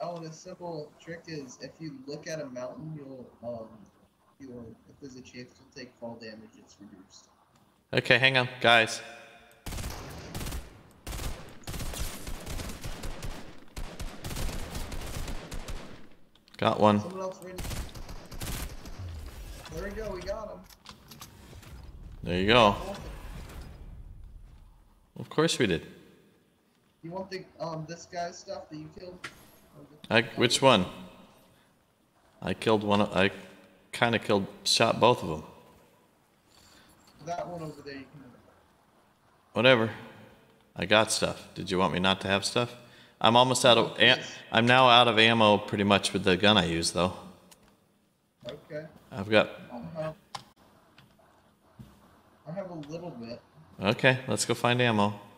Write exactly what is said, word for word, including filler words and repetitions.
Oh, and a simple trick is if you look at a mountain, you'll um, you'll if there's a chance you'll take fall damage, it's reduced. Okay, hang on, guys. Got one. Someone else ready? There we go. We got him. There you go. Of course we did. You want the um this guy's stuff that you killed? I, which one? I killed one. I kind of killed, shot both of them. That one over there. You can. Whatever. I got stuff. Did you want me not to have stuff? I'm almost out of. Am I'm now out of ammo, pretty much with the gun I use, though. Okay. I've got. I have, I have a little bit. Okay, let's go find ammo.